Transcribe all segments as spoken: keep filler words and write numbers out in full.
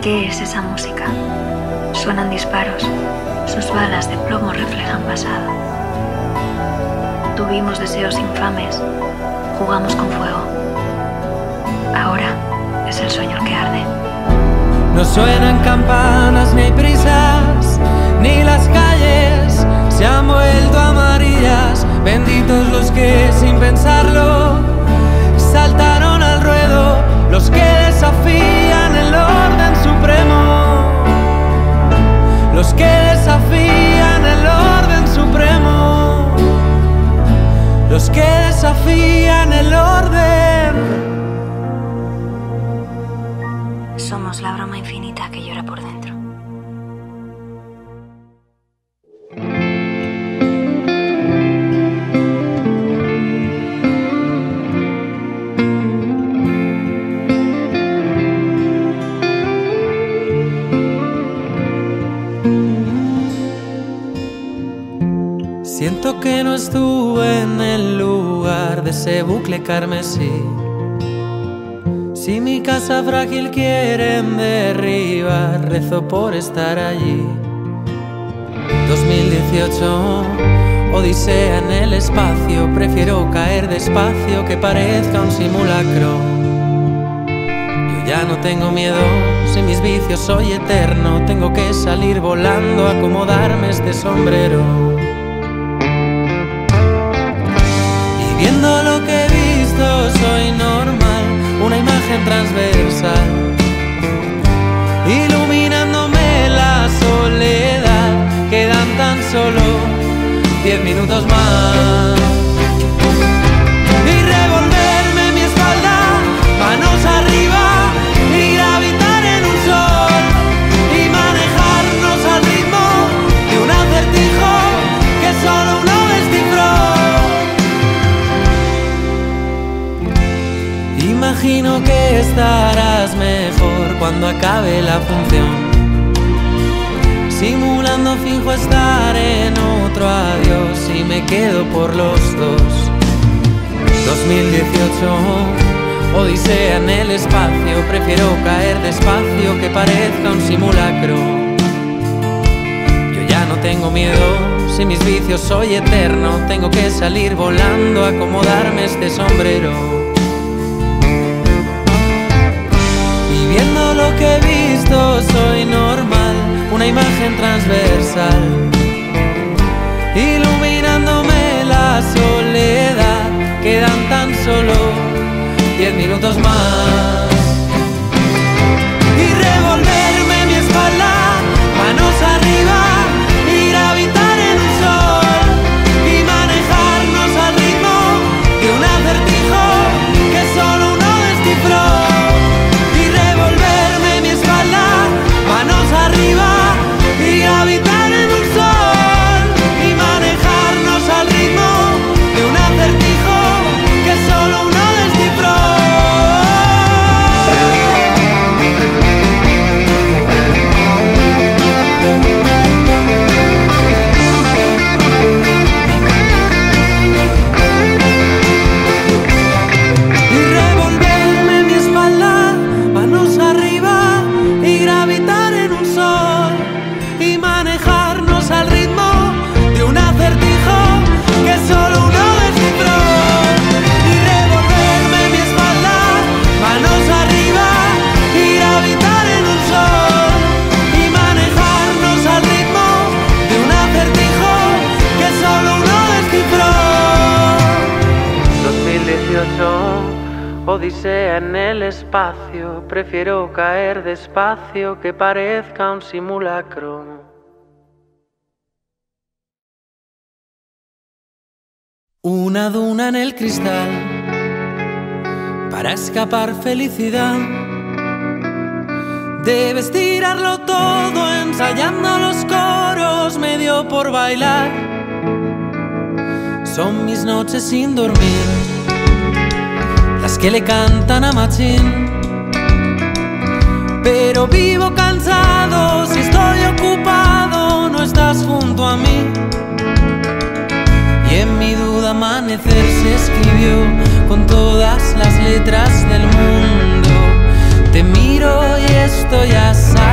¿Qué es esa música? Suenan disparos, sus balas de plomo reflejan pasado. Tuvimos deseos infames, jugamos con fuego. Ahora es el sueño el que arde. No suenan campanas, ni hay prisas, ni las calles se han vuelto amarillas. Benditos los que sin pensarlo saltaron al ruedo, los que desafían el orden supremo, los que desafían el orden supremo, los que desafían el orden. Somos la broma infinita que llora por dentro. Siento que no estuve en el lugar de ese bucle carmesí. Si mi casa frágil quieren derribar, rezo por estar allí. dos mil dieciocho, odisea en el espacio. Prefiero caer despacio que parezca un simulacro. Yo ya no tengo miedo, si mis vicios soy eterno. Tengo que salir volando, acomodarme este sombrero. Y viendo lo que he visto soy normal, una imagen transversal, iluminándome la soledad. Quedan tan solo diez minutos más. Y revolverme mi espalda, manos arriba, y gravitar en un sol, y manejarnos al ritmo de un acertijo que solo uno descifró. Imagino que estarás mejor cuando acabe la función. Simulando finjo estar en otro adiós y me quedo por los dos. dos mil dieciocho, odisea en el espacio. Prefiero caer despacio que parezca un simulacro. Yo ya no tengo miedo, si mis vicios soy eterno. Tengo que salir volando, acomodarme este sombrero. Viendo lo que he visto soy normal, una imagen transversal, iluminándome la soledad. Quedan tan solo diez minutos más. Y revolverme mi espalda, manos arriba, y gravitar en un sol, y manejarnos al ritmo de un acertijo que solo uno descifró. Manos arriba y gravitar en un sol, y manejarnos al ritmo de un acertijo que solo uno descifró. Y revolverme mi espalda, manos arriba, y gravitar en un sol, y manejarnos al ritmo de un acertijo que solo uno descifró. Y revolverme mi espalda, manos arriba, y gravitar en un sol, y manejarnos al ritmo de un acertijo que solo uno descifró. dos mil dieciocho, odisea en el espacio. Prefiero caer despacio que parezca un simulacro. Una duna en el cristal para escapar felicidad. Debes tirarlo todo, ensayando los coros, medio por bailar. Son mis noches sin dormir, las que le cantan a Machín. Pero vivo cansado, si estoy ocupado, no estás junto a mí. Y en mi duda amanecer se escribió con todas las letras del mundo. Te miro y esto ya sabes.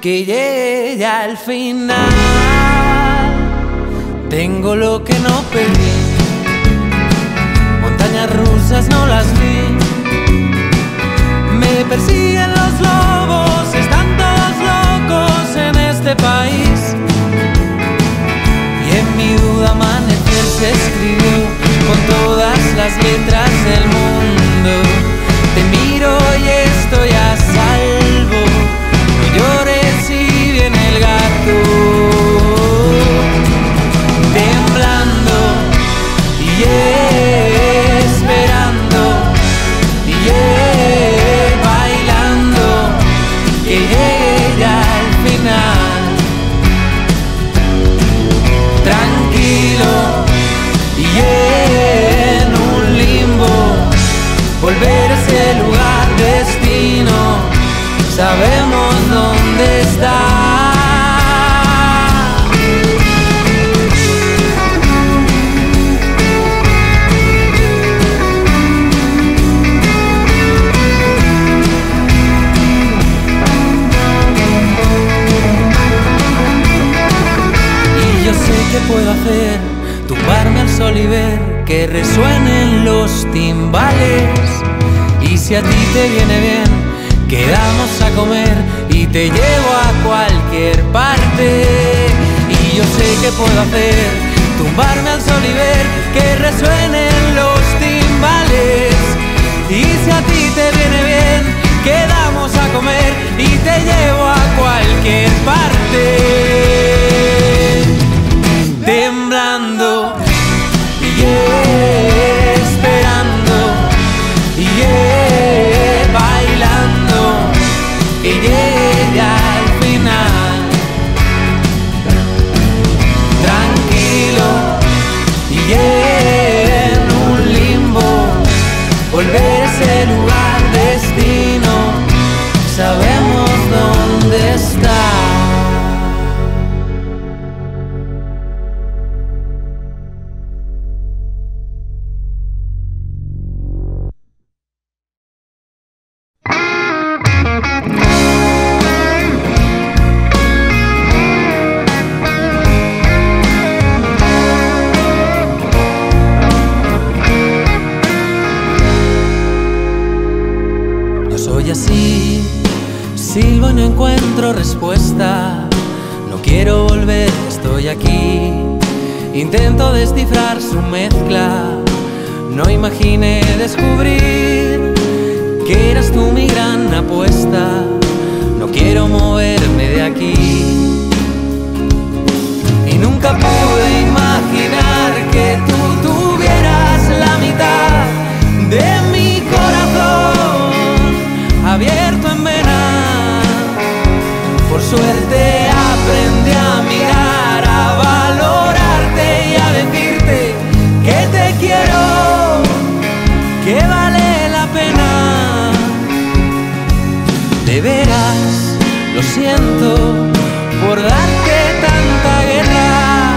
que llegue ya al final. Tengo lo que no perdí, montañas rusas no las vi. Me persiguen los lobos, están todos locos en este país. Y en mi duda amanecer se escribió con todas las letras del mundo. Te miro y estoy a salvo, no llores si viene el gato. Temblando y esperando y bailando, que llegue ya al final. Tranquilo y en un limbo, volver a ese lugar, destino, sabemos dónde está. Y yo sé que puedo hacer, tumbarme al sol y ver que resuenen los timbales. Y si a ti te viene bien, quedamos a comer y te llevo a cualquier parte. Y yo sé que puedo hacer, tumbarme al sol y ver que resuenen los timbales. Y si a ti te viene bien, quedamos a comer y te llevo a cualquier parte. Temblando y esperando y bailando, que llegue ya al final. Tranquilo y en un limbo, volver a ese lugar, destino, sabemos dónde está. Así, silbo y no encuentro respuesta. No quiero volver, estoy aquí. Intento descifrar su mezcla. No imaginé descubrir que eras tú mi gran apuesta. No quiero moverme de aquí. Y nunca pude imaginar que tú tuvieras la mitad de mi corazón abierto en vena. Por suerte aprendí a mirar, a valorarte y a decirte que te quiero, que vale la pena. De veras, lo siento por darte tanta guerra.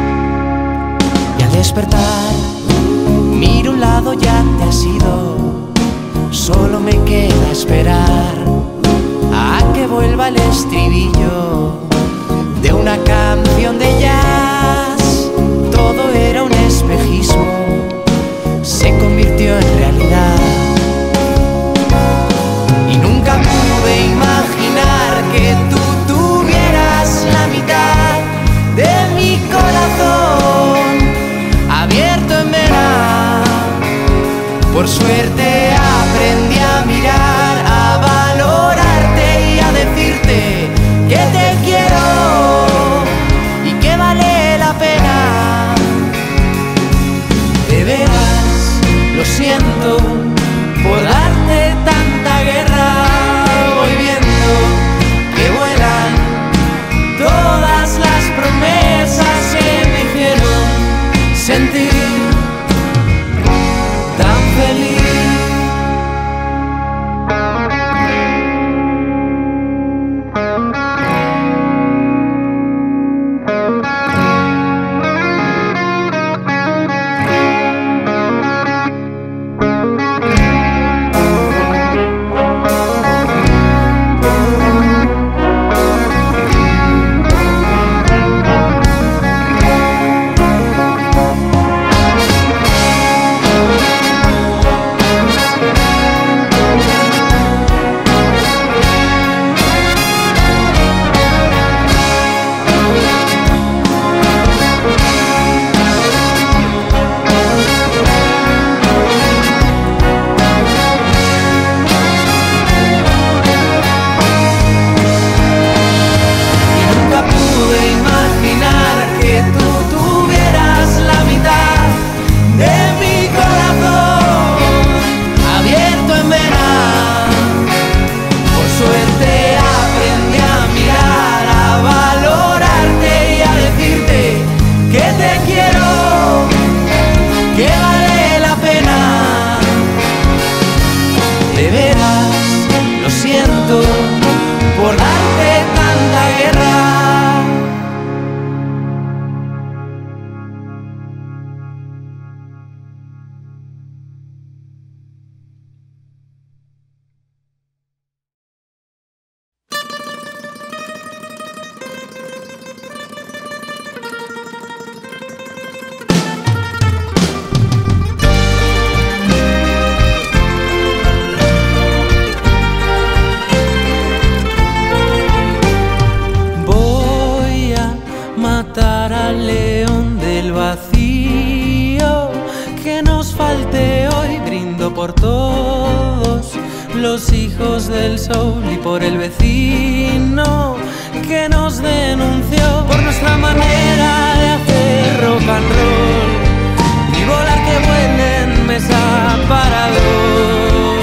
Y al despertar, miro un lado, ya te has ido. Solo me queda esperar a que vuelva el estribillo de una canción de jazz. Todo era un espejismo, se convirtió en realidad. Y nunca pude imaginar que tú tuvieras la mitad de mi corazón abierto en vena. Por suerte aprendí a mirar, a valorarte y a decirte que te quiero y que vale la pena. por todos los hijos del sol y por el vecino que nos denunció por nuestra manera de hacer rock and roll y volar que vuelen mesa para dos.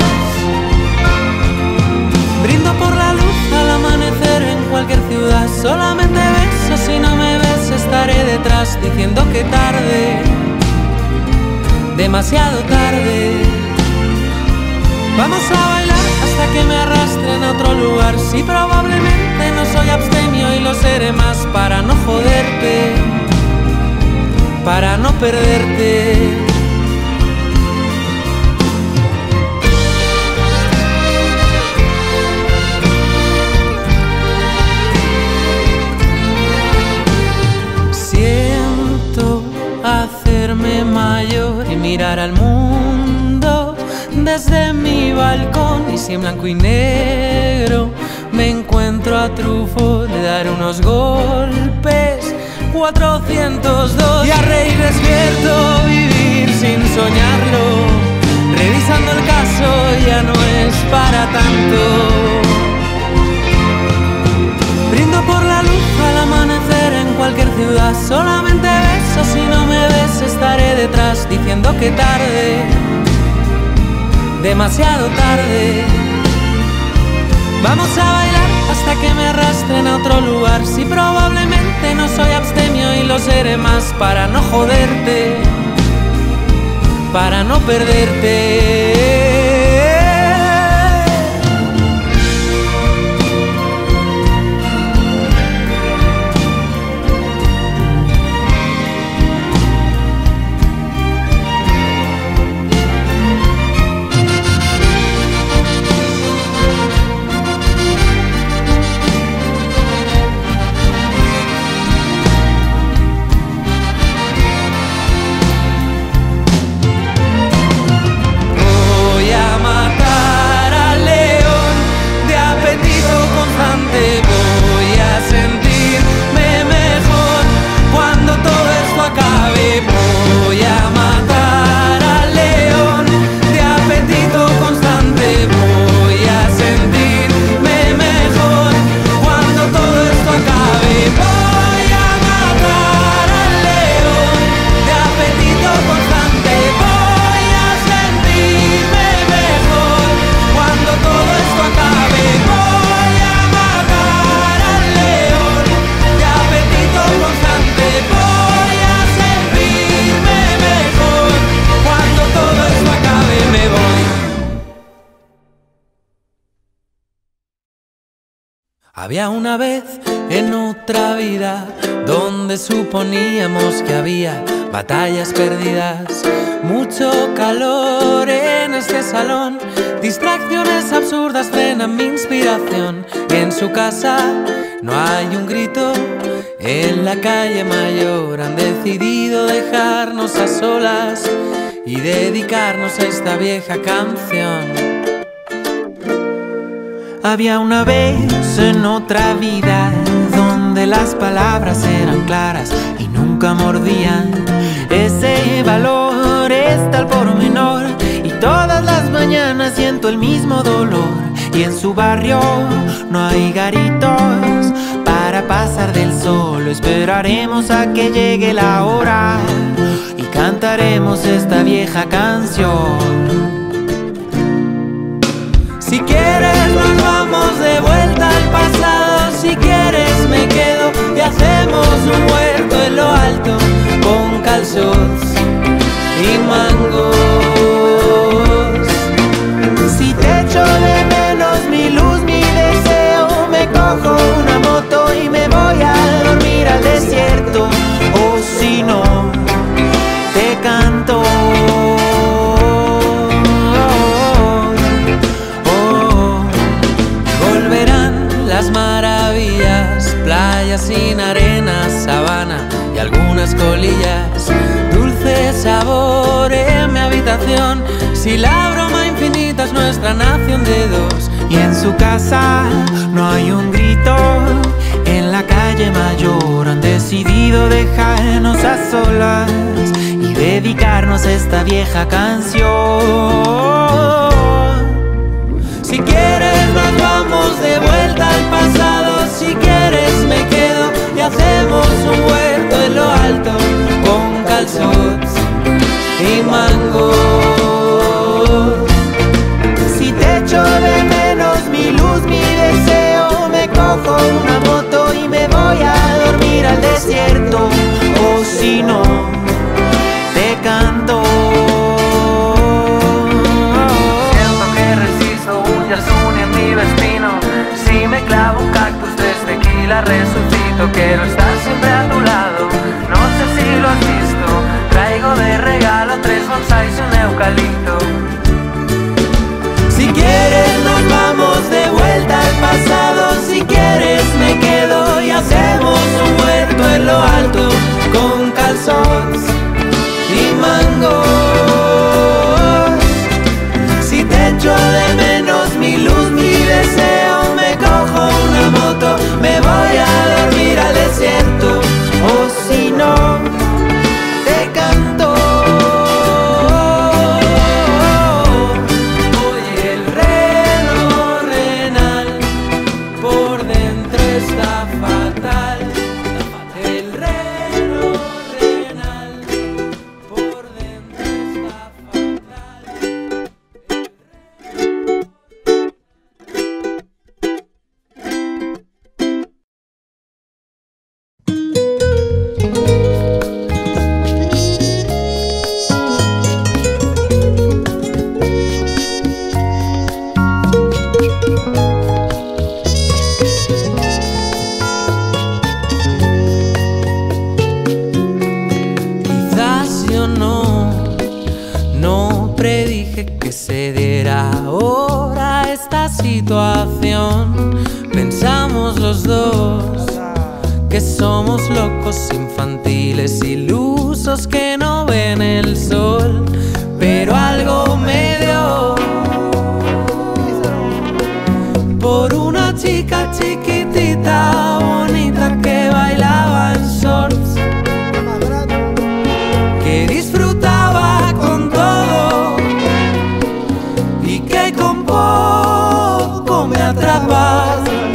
Brindo por la luz al amanecer en cualquier ciudad. Solamente beso, si no me ves estaré detrás diciendo que tarde, demasiado tarde. Vamos a bailar hasta que me arrastren a otro lugar. Si probablemente no soy abstemio y lo seré más para no joderte, para no perderte. Siento hacerme mayor y mirar al mundo desde mi balcón, y si en blanco y negro me encuentro a Truffaut, le daré unos golpes cuatrocientos dos y a reír despierto, vivir sin soñarlo, revisando el caso ya no es para tanto. Brindo por la luz al amanecer en cualquier ciudad. Solamente beso, si no me ves estaré detrás diciendo que tarde, demasiado tarde. Vamos a bailar hasta que me arrastren a otro lugar. Si probablemente no soy abstemio y lo seré más para no joderte, para no perderte. Había una vez en otra vida donde suponíamos que había batallas perdidas, mucho calor en este salón, distracciones absurdas frenan mi inspiración. En su casa no hay un grito, en la calle mayor han decidido dejarnos a solas y dedicarnos a esta vieja canción. Había una vez en otra vida donde las palabras eran claras y nunca mordían. Ese valor está al pormenor y todas las mañanas siento el mismo dolor. Y en su barrio no hay garitos para pasar del sol. Esperaremos a que llegue la hora y cantaremos esta vieja canción. Si quieres nos vamos de vuelta al pasado, si quieres me quedo y hacemos un huerto en lo alto con calzots y mangos. Si te echo de menos mi luz, mi deseo, me cojo una moto y me voy a dormir al desierto, o si no, te canto. Las maravillas, playas sin arena, sabana y algunas colillas, dulce sabor en mi habitación. Si la broma infinita es nuestra nación de dos. Y en su casa no hay un grito, en la calle mayor han decidido dejarnos a solas y dedicarnos a esta vieja canción. alto, con calzots y mango. Si te echo de menos mi luz, mi deseo, me cojo una moto y me voy a dormir al desierto. O si no, te canto. Siento que resisto, huyas uña en mi destino. Si me clavo un cactus de tequila resucito. Quiero estar siempre a tu lado, no sé si lo has visto. Traigo de regalo tres bonsais y un eucalipto. Si quieres nos vamos de vuelta al pasado. Si quieres me quedo y hacemos un huerto en lo alto, con calzots y mango. Si te echo de menos mi luz, mi deseo, me cojo una moto, me voy a dormir al desierto. O si no, te canto. Oye, el reloj renal por dentro está fatal. El reloj renal por dentro está fatal. Quizás yo no, no predije que se diera ahora esta situación. Pensamos los dos que somos locos, infantiles, ilusos, que no ven el sol. Pero algo me dio por una chica chiquitita, bonita, que bailaba en shorts, que disfrutaba con todo y que con poco me atrapa.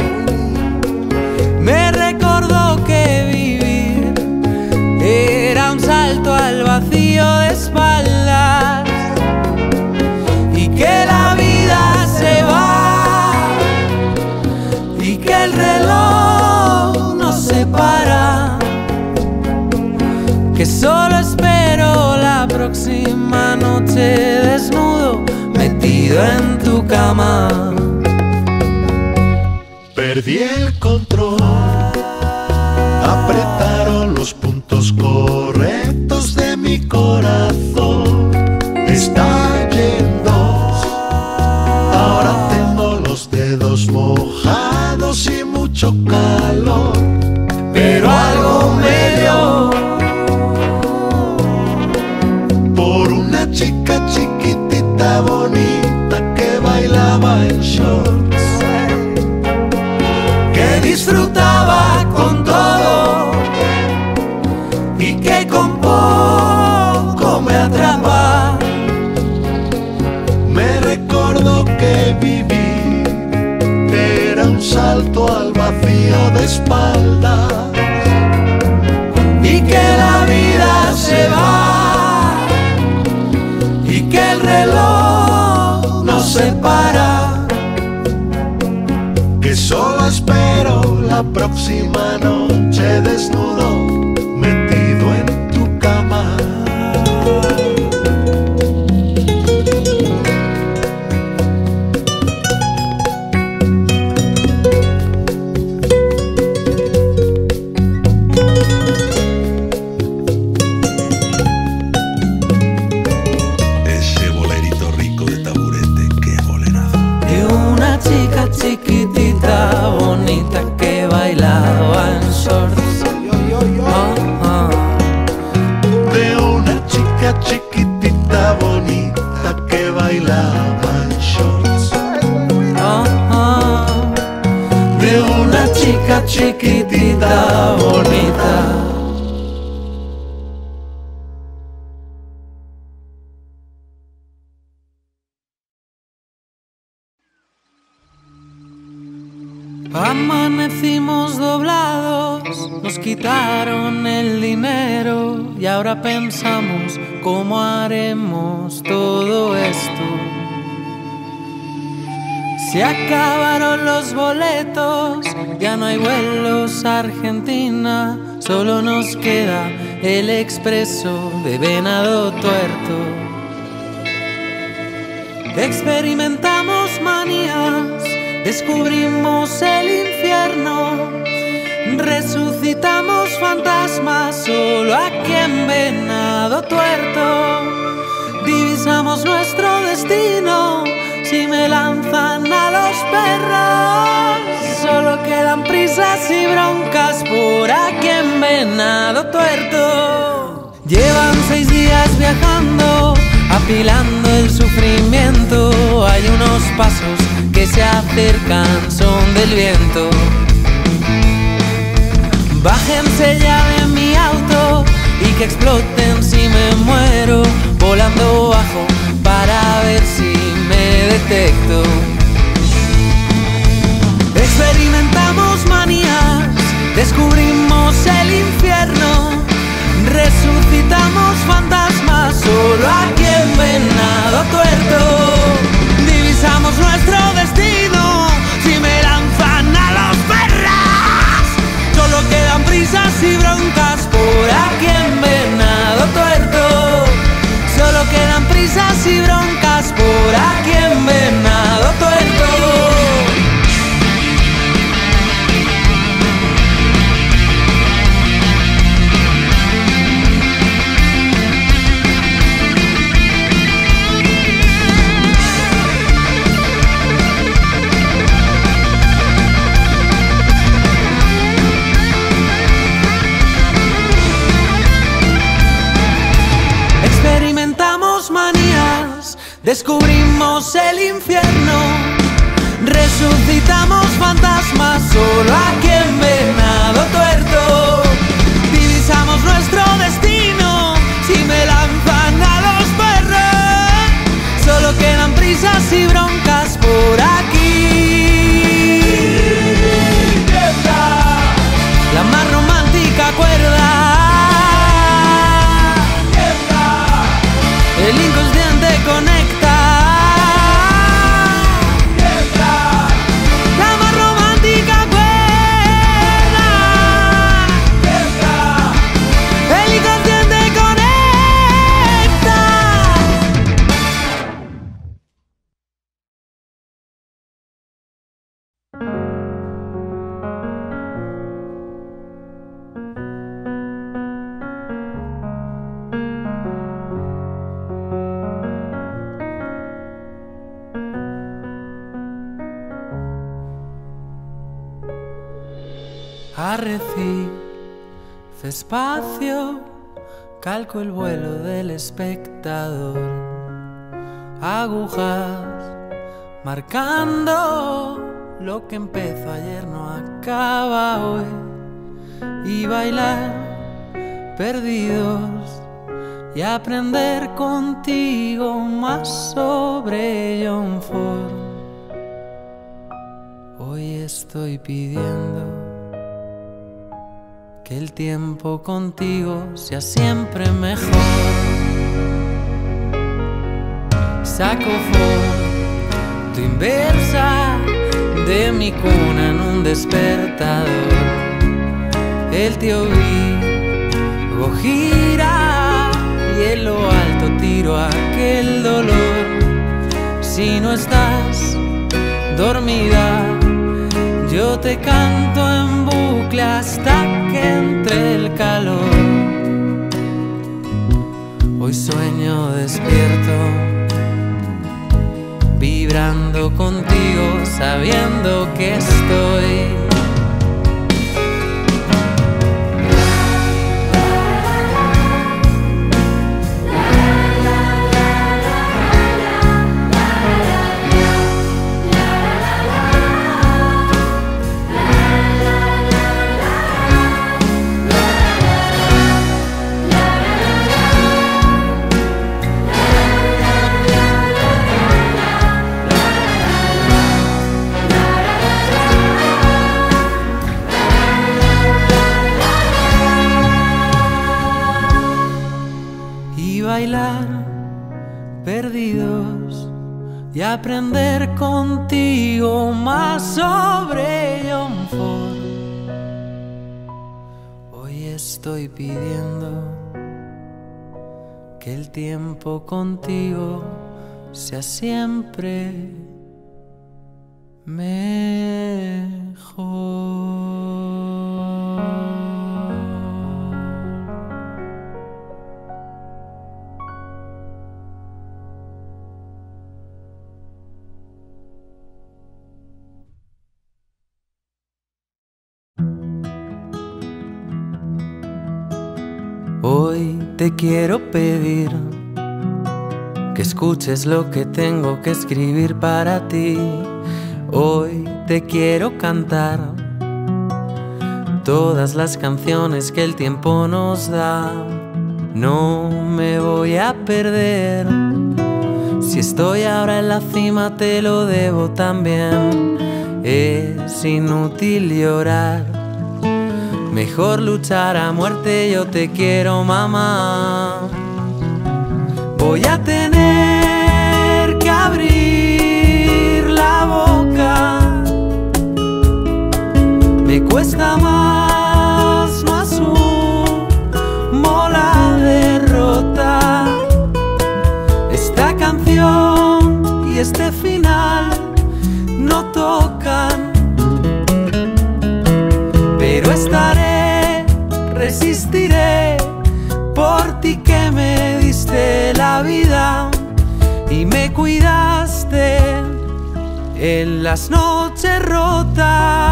Me recordó que vivir era un salto al vacío de espaldas y que la vida se va y que el reloj no se para, que solo espero la próxima noche desnudo, metido en tu cama. Perdí el control, apretaron los puntos correctos de mi corazón. Está yendo, ahora tengo los dedos mojados y mucho calor. Pero algo me dio por una chica chiquitita bonita que bailaba en shorts, que disfrutaba con todo y que con poco me atrapa. me recordó que vivir era un salto al vacío de espaldas Y que la vida se va y que el reloj no se para, que solo espero la próxima noche desnudo, metido en tu cama. Ese bolerito rico de taburete, qué bolerazo. de una chica chiquitita bonita que bailaba en shorts. Oh, oh. De una chica chiquitita bonita que bailaba en shorts. Oh, oh. De una chica chiquitita bonita. Amanecimos doblados, nos quitaron el dinero y ahora pensamos cómo haremos todo esto. Se acabaron los boletos, ya no hay vuelos a Argentina, solo nos queda el expreso de Venado Tuerto. Experimentamos manías, descubrimos el infierno, resucitamos fantasmas solo aquí en Venado Tuerto. Divisamos nuestro destino, si me lanzan a los perros, solo quedan prisas y broncas por aquí en Venado Tuerto. Llevan seis días viajando, apilando el sufrimiento. Hay unos pasos que se acercan, son del viento. Bájense ya de mi auto y que exploten si me muero, volando bajo para ver si me detecto. Experimentamos manías, descubrimos el infierno, resucitamos fantasmas solo aquí en Venado Tuerto. Divisamos nuestro destino, si me lanzan a los perras, solo quedan prisas y broncas por aquí en Venado Tuerto. Solo quedan prisas y broncas por aquí en Venado Tuerto. Experimentamos manías, descubrimos el infierno, resucitamos fantasmas solo aquí en Venado Tuerto. Divisamos nuestro destino, si me lanzan a los perros, solo quedan prisas y broncas por aquí. La más romántica cuerda, el inconsciente conecta. La más romántica cuerda, el inconsciente conecta. Arrecife, espacio, calco el vuelo del espectador. Agujas marcando lo que empezó ayer no acaba hoy. Y bailar perdidos y aprender contigo más sobre John Ford. Hoy estoy pidiendo que el tiempo contigo sea siempre mejor. Saco foto inversa de mi cuna en un despertador. El tío Vigo gira y en lo alto tiro aquel dolor. Si no estás dormida, yo te canto en bucle hasta que entre el calor. Hoy sueño despierto, vibrando contigo, sabiendo que estoy. bailar perdidos y aprender contigo más sobre John Ford. Hoy estoy pidiendo que el tiempo contigo sea siempre mejor. Hoy te quiero pedir que escuches lo que tengo que escribir para ti. Hoy te quiero cantar todas las canciones que el tiempo nos da. No me voy a perder. Si estoy ahora en la cima te lo debo también. Es inútil llorar, mejor luchar a muerte. Yo te quiero, mamá. Voy a tener que abrir la boca. Me cuesta más, no asumo la derrota. Esta canción y este final no tocan, pero estaré, resistiré por ti que me diste la vida y me cuidaste en las noches rotas.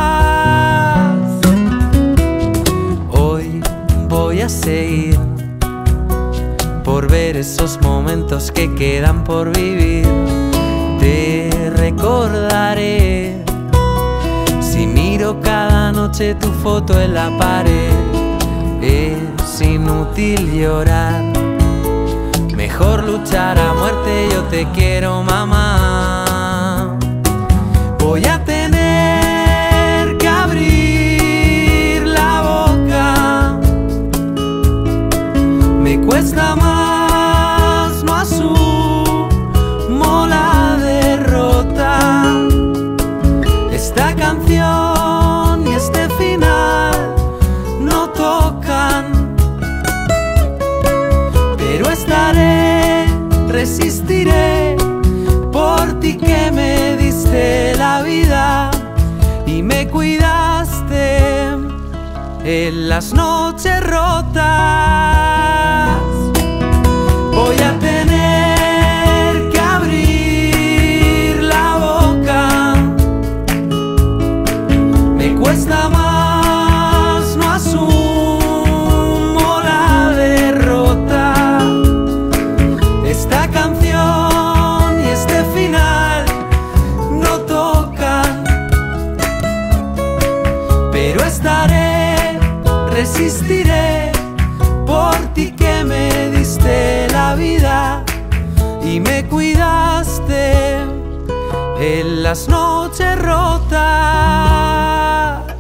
Hoy voy a seguir por ver esos momentos que quedan por vivir. Te recordaré si miro cada noche tu foto en la pared. Es inútil llorar, mejor luchar a muerte. Yo te quiero, mamá. Voy a tener que abrir la boca. Me cuesta más, no asumo la derrota. Esta canción y este final no tocan, pero estaré, resistiré por ti que me diste la vida y me cuidaste en las noches rotas. Voy a tener que abrir la boca. Me cuesta más, no asumo la derrota. Esta canción y este final no tocan, pero estaré, resistiré por ti que me diste la vida y me cuidaste en las noches rotas.